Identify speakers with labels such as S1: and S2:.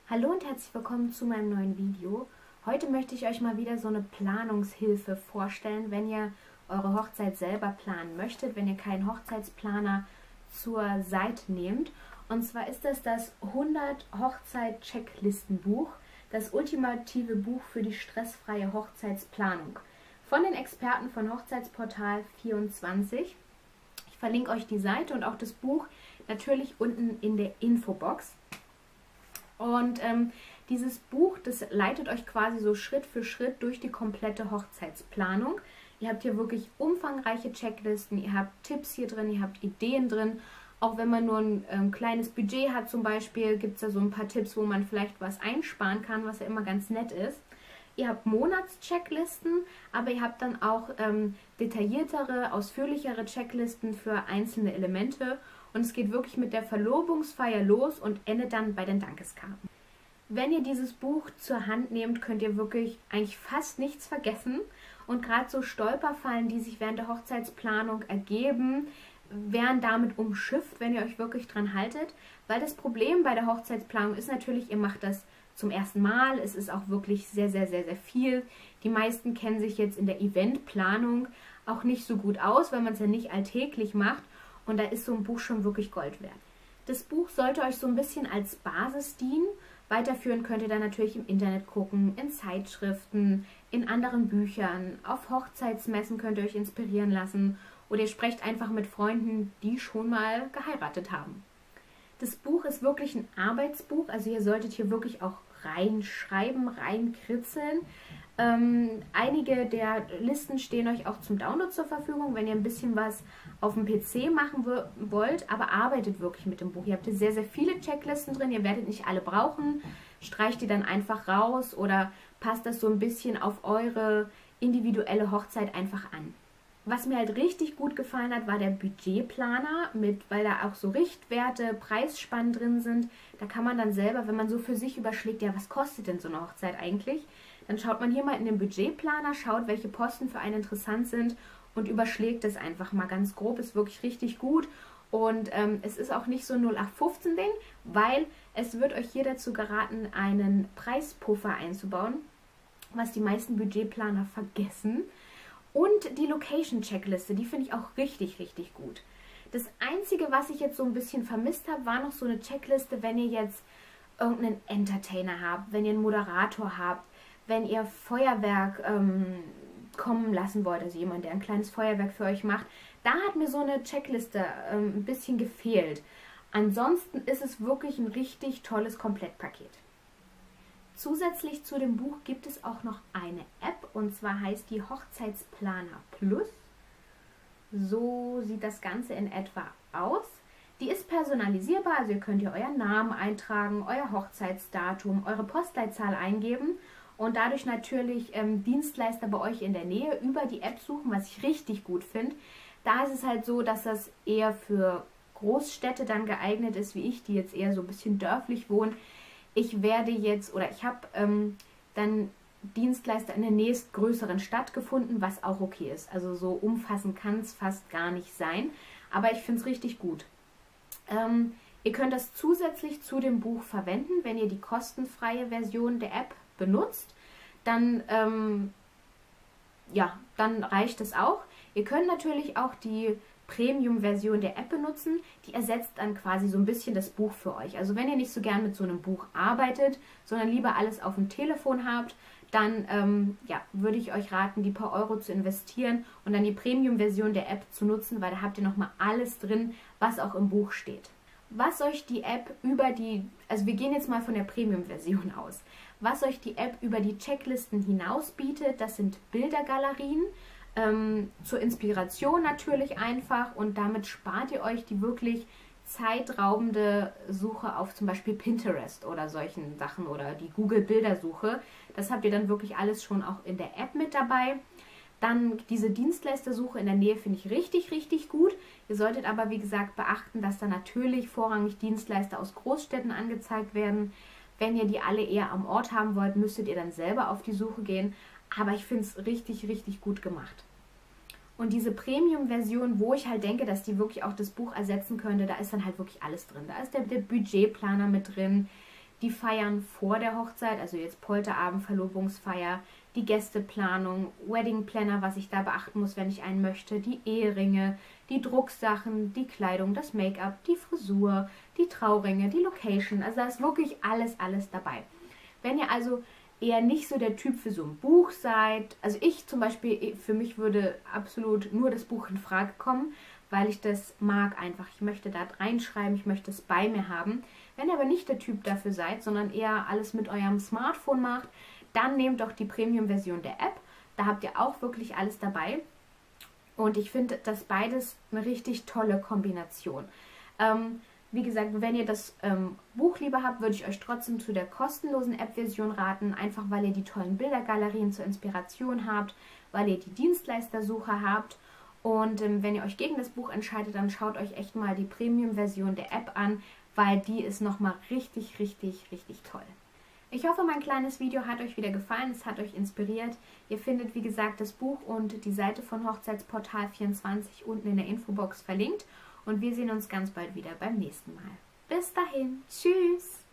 S1: Hallo und herzlich willkommen zu meinem neuen Video. Heute möchte ich euch mal wieder so eine Planungshilfe vorstellen, wenn ihr eure Hochzeit selber planen möchtet, wenn ihr keinen Hochzeitsplaner zur Seite nehmt. Und zwar ist das 100 Hochzeit-Checklistenbuch, das ultimative Buch für die stressfreie Hochzeitsplanung. Von den Experten von Hochzeitsportal 24. Ich verlinke euch die Seite und auch das Buch natürlich unten in der Infobox. Und dieses Buch, das leitet euch quasi so Schritt für Schritt durch die komplette Hochzeitsplanung. Ihr habt hier wirklich umfangreiche Checklisten, ihr habt Tipps hier drin, ihr habt Ideen drin. Auch wenn man nur ein kleines Budget hat zum Beispiel, gibt es da so ein paar Tipps, wo man vielleicht was einsparen kann, was ja immer ganz nett ist. Ihr habt Monatschecklisten, aber ihr habt dann auch detailliertere, ausführlichere Checklisten für einzelne Elemente. Und es geht wirklich mit der Verlobungsfeier los und endet dann bei den Dankeskarten. Wenn ihr dieses Buch zur Hand nehmt, könnt ihr wirklich eigentlich fast nichts vergessen. Und gerade so Stolperfallen, die sich während der Hochzeitsplanung ergeben, werden damit umschifft, wenn ihr euch wirklich dran haltet. Weil das Problem bei der Hochzeitsplanung ist natürlich, ihr macht das zum ersten Mal. Es ist auch wirklich sehr, sehr, sehr, sehr viel. Die meisten kennen sich jetzt in der Eventplanung auch nicht so gut aus, weil man es ja nicht alltäglich macht. Und da ist so ein Buch schon wirklich Gold wert. Das Buch sollte euch so ein bisschen als Basis dienen. Weiterführen könnt ihr dann natürlich im Internet gucken, in Zeitschriften, in anderen Büchern. Auf Hochzeitsmessen könnt ihr euch inspirieren lassen. Oder ihr sprecht einfach mit Freunden, die schon mal geheiratet haben. Das Buch ist wirklich ein Arbeitsbuch. Also ihr solltet hier wirklich auch reinschreiben, reinkritzeln. Einige der Listen stehen euch auch zum Download zur Verfügung, wenn ihr ein bisschen was auf dem PC machen wollt, aber arbeitet wirklich mit dem Buch. Ihr habt hier sehr, sehr viele Checklisten drin, ihr werdet nicht alle brauchen, streicht die dann einfach raus oder passt das so ein bisschen auf eure individuelle Hochzeit einfach an. Was mir halt richtig gut gefallen hat, war der Budgetplaner, weil da auch so Richtwerte, Preisspannen drin sind. Da kann man dann selber, wenn man so für sich überschlägt, ja, was kostet denn so eine Hochzeit eigentlich? Dann schaut man hier mal in den Budgetplaner, schaut, welche Posten für einen interessant sind und überschlägt es einfach mal ganz grob. Ist wirklich richtig gut und es ist auch nicht so ein 0815-Ding, weil es wird euch hier dazu geraten, einen Preispuffer einzubauen, was die meisten Budgetplaner vergessen. Und die Location-Checkliste, die finde ich auch richtig, richtig gut. Das Einzige, was ich jetzt so ein bisschen vermisst habe, war noch so eine Checkliste, wenn ihr jetzt irgendeinen Entertainer habt, wenn ihr einen Moderator habt, wenn ihr Feuerwerk kommen lassen wollt, also jemand, der ein kleines Feuerwerk für euch macht. Da hat mir so eine Checkliste ein bisschen gefehlt. Ansonsten ist es wirklich ein richtig tolles Komplettpaket. Zusätzlich zu dem Buch gibt es auch noch eine App und zwar heißt die Hochzeitsplaner Plus. So sieht das Ganze in etwa aus. Die ist personalisierbar, also ihr könnt hier euren Namen eintragen, euer Hochzeitsdatum, eure Postleitzahl eingeben und dadurch natürlich Dienstleister bei euch in der Nähe über die App suchen, was ich richtig gut finde. Da ist es halt so, dass das eher für Großstädte dann geeignet ist, wie ich, die jetzt eher so ein bisschen dörflich wohnen. Ich werde jetzt, oder ich habe dann Dienstleister in der nächstgrößeren Stadt gefunden, was auch okay ist. Also so umfassend kann es fast gar nicht sein, aber ich finde es richtig gut. Ihr könnt das zusätzlich zu dem Buch verwenden, wenn ihr die kostenfreie Version der App benutzt, dann, ja, dann reicht es auch. Ihr könnt natürlich auch die Premium-Version der App benutzen, die ersetzt dann quasi so ein bisschen das Buch für euch. Also wenn ihr nicht so gern mit so einem Buch arbeitet, sondern lieber alles auf dem Telefon habt, dann ja, würde ich euch raten, die paar Euro zu investieren und dann die Premium-Version der App zu nutzen, weil da habt ihr nochmal alles drin, was auch im Buch steht. Was euch die App also wir gehen jetzt mal von der Premium-Version aus, was euch die App über die Checklisten hinaus bietet, das sind Bildergalerien, zur Inspiration natürlich einfach und damit spart ihr euch die wirklich zeitraubende Suche auf zum Beispiel Pinterest oder solchen Sachen oder die Google-Bildersuche. Das habt ihr dann wirklich alles schon auch in der App mit dabei. Dann diese Dienstleistersuche in der Nähe finde ich richtig, richtig gut. Ihr solltet aber, wie gesagt, beachten, dass da natürlich vorrangig Dienstleister aus Großstädten angezeigt werden. Wenn ihr die alle eher am Ort haben wollt, müsstet ihr dann selber auf die Suche gehen. Aber ich finde es richtig, richtig gut gemacht. Und diese Premium-Version, wo ich halt denke, dass die wirklich auch das Buch ersetzen könnte, da ist dann halt wirklich alles drin. Da ist der Budgetplaner mit drin, die Feiern vor der Hochzeit, also jetzt Polterabend, Verlobungsfeier, die Gästeplanung, Wedding Planner, was ich da beachten muss, wenn ich einen möchte, die Eheringe, die Drucksachen, die Kleidung, das Make-up, die Frisur, die Trauringe, die Location. Also da ist wirklich alles dabei. Wenn ihr also eher nicht so der Typ für so ein Buch seid, also ich zum Beispiel, für mich würde absolut nur das Buch in Frage kommen, weil ich das mag einfach. Ich möchte da reinschreiben, ich möchte es bei mir haben. Wenn ihr aber nicht der Typ dafür seid, sondern eher alles mit eurem Smartphone macht, dann nehmt doch die Premium-Version der App. Da habt ihr auch wirklich alles dabei. Und ich finde das beides eine richtig tolle Kombination. Wie gesagt, wenn ihr das Buch lieber habt, würde ich euch trotzdem zu der kostenlosen App-Version raten. Einfach weil ihr die tollen Bildergalerien zur Inspiration habt, weil ihr die Dienstleistersuche habt. Und wenn ihr euch gegen das Buch entscheidet, dann schaut euch echt mal die Premium-Version der App an, weil die ist nochmal richtig toll. Ich hoffe, mein kleines Video hat euch wieder gefallen, es hat euch inspiriert. Ihr findet, wie gesagt, das Buch und die Seite von Hochzeitsportal24 unten in der Infobox verlinkt. Und wir sehen uns ganz bald wieder beim nächsten Mal. Bis dahin, tschüss!